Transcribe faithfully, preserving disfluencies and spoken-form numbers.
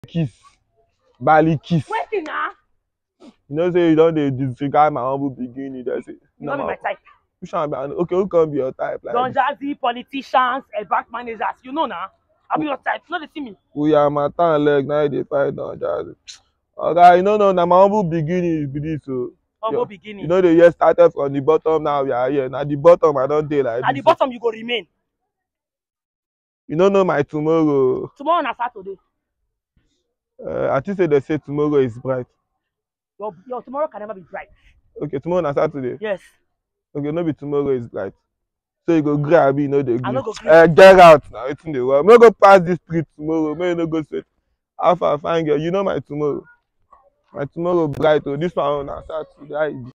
Kiss. Bali kiss. Waiting now. You know, say you don't dey disregard my humble beginning. That's it. You know my type. Which one be, okay, who can be your type? Like Don Jazzy, politicians, and bank managers. You know now. I be your type. You know they see me. We are my tan leg now. They fight Don Jazzy. Okay, you know, no, now my humble beginning be this. So humble beginning. You know, the year started from the bottom. Now we are here. Now the bottom, I don't dey like. At the bottom, you go remain. You don't know my tomorrow. Tomorrow na Saturday. Uh, I think say they say tomorrow is bright. Your, your tomorrow can never be bright. Okay, tomorrow na Saturday. Yes. Okay, no be tomorrow is bright. So you go grab, you know the green. I no go green. Uh, get out now. It's in the world. No go pass this street tomorrow. May no go say, how far fine girl. You know my tomorrow. My tomorrow bright. Oh, this one on Saturday.